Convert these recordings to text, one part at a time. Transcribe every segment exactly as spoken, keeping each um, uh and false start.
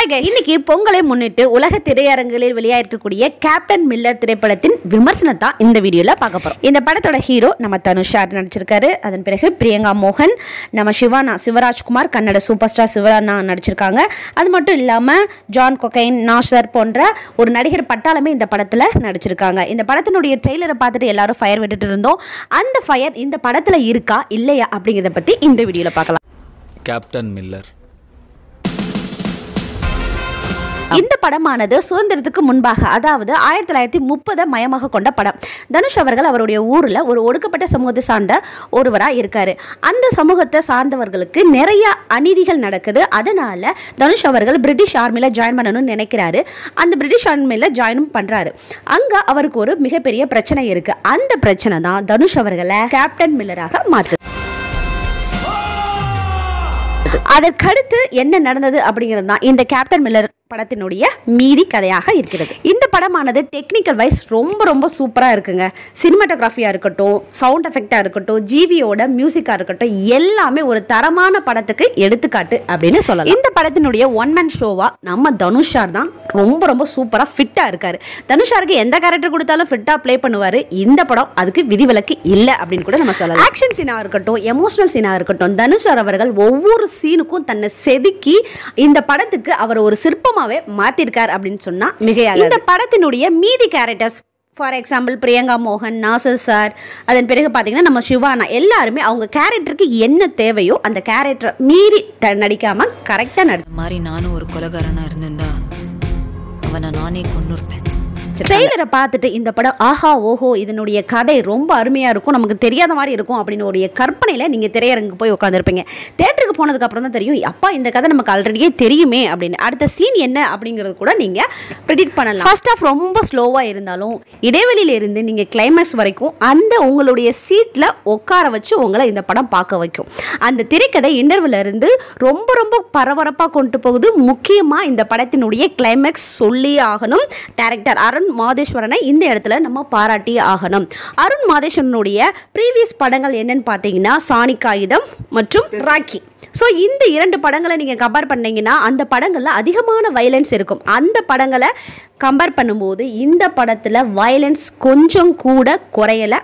Hi guys, இன்னைக்கு பொங்கலை முன்னிட்டு உலக திரையரங்குகளில் வெளியாயிருக்கக்கூடிய கேப்டன் மில்லர் திரைப்படத்தின் விமர்சனத்தை இந்த வீடியோல பார்க்க போறோம். இந்த படத்தோட ஹீரோ நம்ம தனுஷார் நடிச்சிருக்காரு. அதன் பிறகு பிரியங்கா மோகன், நம்ம சிவானா சிவராஜ்குமார், கன்னட சூப்பர் ஸ்டார் சிவரானா நடிச்சிருக்காங்க. அது மட்டும் இல்லாம ஜான் கொகைன், நாசர் போன்ற ஒரு நடிகர் பட்டாளமே இந்த படத்துல நடிச்சிருக்காங்க. இந்த படத்தினுடைய ட்ரெய்லரை பார்த்துட்டு எல்லாரும் ஃபயர் விட்டுட்டு இருந்தோம். அந்த ஃபயர் இந்த படத்துல இருக்கா இல்லையா அப்படிங்கறத பத்தி இந்த வீடியோல பார்க்கலாம். கேப்டன் மில்லர் இந்த படமானது சுதந்திரத்துக்கு முன்பாக, அதாவது ஆயிரத்தி தொள்ளாயிரத்தி முப்பதை மையமாக கொண்ட படம். தனுஷ் அவர்கள் அவருடைய ஊரில் ஒரு ஒடுக்கப்பட்ட சமூகத்தை சார்ந்த ஒருவராக இருக்காரு. அந்த சமூகத்தை சார்ந்தவர்களுக்கு நிறைய அநீதிகள் நடக்குது. அதனால தனுஷ் அவர்கள் பிரிட்டிஷ் ஆர்மியில் ஜாயின் பண்ணணும்னு நினைக்கிறாரு. அந்த பிரிட்டிஷ் ஆர்மியில் ஜாயினும் பண்ணுறாரு. அங்கே அவருக்கு ஒரு மிகப்பெரிய பிரச்சனை இருக்கு. அந்த பிரச்சனை தான் தனுஷ் அவர்களை கேப்டன் மில்லராக மாற்று. அதற்கடுத்து என்ன நடந்தது அப்படிங்கிறது தான் இந்த கேப்டன் மில்லர் படத்தினுடைய மீதி கதையாக இருக்கிறது. இந்த படமானது டெக்னிக்கல் வைஸ் ரொம்ப ரொம்ப சூப்பராக இருக்குங்க. சினிமாட்டோகிராஃபியாக இருக்கட்டும், சவுண்ட் எஃபெக்டாக இருக்கட்டும், ஜிவியோட மியூசிக்காக இருக்கட்டும், எல்லாமே ஒரு தரமான படத்துக்கு எடுத்துக்காட்டு அப்படின்னு சொல்லலாம். இந்த படத்தினுடைய ஒன் மேன் ஷோவா நம்ம தனுஷார் தான் ரொம்ப ரொம்ப சூப்பராக ஃபிட்டாக இருக்காரு. தனுஷாருக்கு எந்த கேரக்டர் கொடுத்தாலும் ஃபிட்டாக ப்ளே பண்ணுவார். இந்த படம் அதுக்கு விதிவிலக்கு இல்லை அப்படின்னு கூட நம்ம சொல்லலாம். ஆக்ஷன் சீனாக இருக்கட்டும், எமோஷனல் சீனாக இருக்கட்டும், தனுஷார் அவர்கள் ஒவ்வொரு சீனுக்கும் தன்னை செதுக்கி இந்த படத்துக்கு அவர் ஒரு சிற்பமாகவே மாத்திருக்கார் அப்படின்னு சொன்னா மிகையாக. இந்த படத்தினுடைய மீதி கேரக்டர்ஸ், ஃபார் எக்ஸாம்பிள் பிரியங்கா மோகன், நாசர் சார், அதன் பிறகு பார்த்தீங்கன்னா நம்ம சிவானா, எல்லாருமே அவங்க கேரக்டருக்கு என்ன தேவையோ அந்த கேரக்டரை மீறி நடிக்காம கரெக்டாக நடிச்ச மாதிரி நானும் ஒரு கொலைகாரனா இருந்திருந்தா அவனை நானே கொன்னுருப்பேன். ட்ரெய்லரை பார்த்துட்டு இந்த படம் ஆஹா ஓஹோ இதனுடைய கதை ரொம்ப அருமையாக இருக்கும், நமக்கு தெரியாத மாதிரி இருக்கும் அப்படின்னு ஒரு கற்பனையில் நீங்கள் திரையரங்கு போய் உட்காந்துருப்பீங்க. தேட்டருக்கு போனதுக்கு அப்புறம் தான் தெரியும், அப்பா இந்த கதை நமக்கு ஆல்ரெடியே தெரியுமே அப்படின்னு. அடுத்த சீன் என்ன அப்படிங்கிறது கூட நீங்கள் ப்ரிடிக்ட் பண்ணலாம். ஃபர்ஸ்ட் ஆஃப் ரொம்ப ஸ்லோவாக இருந்தாலும் இடைவெளியில் இருந்து நீங்கள் கிளைமேக்ஸ் வரைக்கும் அந்த உங்களுடைய சீட்டில் உட்கார வச்சு உங்களை இந்த படம் பார்க்க வைக்கும். அந்த திரைக்கதை இன்டர்வெல்ல இருந்து ரொம்ப ரொம்ப பரபரப்பாக கொண்டு போகுது. முக்கியமாக இந்த படத்தினுடைய கிளைமேக்ஸ் சொல்லி ஆகணும். டைரக்டர் அருண் மாதேஸ்வரனை இந்த இடத்துல நம்ம பாராட்டி ஆகணும். அருண் மாதேஸ்வரனுடைய ப்ரீவியஸ் படங்கள் என்னன்னு பார்த்தீங்கன்னா சாணி காகிதம் மற்றும் ராக்கி. ஸோ இந்த இரண்டு படங்களை நீங்கள் கம்பேர் பண்ணீங்கன்னா அந்த படங்களில் அதிகமான வயலன்ஸ் இருக்கும். அந்த படங்களை கம்பேர் பண்ணும்போது இந்த படத்தில் வயலன்ஸ் கொஞ்சம் கூட குறையலை.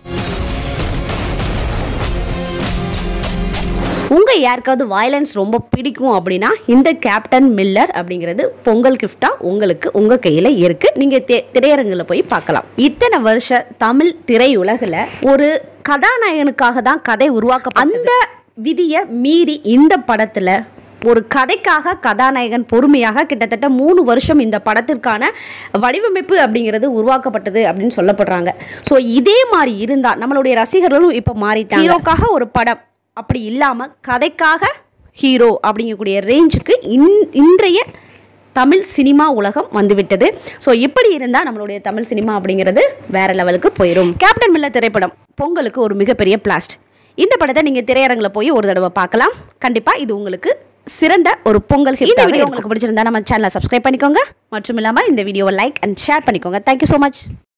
உங்கள் யாருக்காவது வயலன்ஸ் ரொம்ப பிடிக்கும் அப்படின்னா இந்த கேப்டன் மில்லர் அப்படிங்கிறது பொங்கல் கிஃப்டாக உங்களுக்கு உங்கள் கையில் இருக்குது. நீங்கள் தே திரையரங்கில் போய் பார்க்கலாம். இத்தனை வருஷ தமிழ் திரையுலகில் ஒரு கதாநாயகனுக்காக தான் கதை உருவாக்க, அந்த விதியை மீறி இந்த படத்தில் ஒரு கதைக்காக கதாநாயகன் பொறுமையாக கிட்டத்தட்ட மூணு வருஷம் இந்த படத்திற்கான வடிவமைப்பு அப்படிங்கிறது உருவாக்கப்பட்டது அப்படின்னு சொல்லப்படுறாங்க. ஸோ இதே மாதிரி இருந்தால் நம்மளுடைய ரசிகர்களும் இப்போ மாறிட்டாங்க. ஹீரோக்காக ஒரு படம் அப்படி இல்லாமல் கதைக்காக ஹீரோ அப்படிங்கக்கூடிய ரேஞ்சுக்கு இன் இன்றைய தமிழ் சினிமா உலகம் வந்துவிட்டது. ஸோ இப்படி இருந்தால் நம்மளுடைய தமிழ் சினிமா அப்படிங்கிறது வேற லெவலுக்கு போயிடும். கேப்டன் மில்லர் திரைப்படம் பொங்கலுக்கு ஒரு மிகப்பெரிய பிளாஸ்ட். இந்த படத்தை நீங்கள் திரையரங்கில் போய் ஒரு தடவை பார்க்கலாம். கண்டிப்பாக இது உங்களுக்கு சிறந்த ஒரு பொங்கல் ஹிட். இந்த வீடியோ உங்களுக்கு பிடிச்சிருந்தா நம்ம சேனலை சப்ஸ்கிரைப் பண்ணிக்கோங்க. மற்றும் இல்லாமல் இந்த வீடியோவை லைக் அண்ட் ஷேர் பண்ணிக்கோங்க. Thank you so much.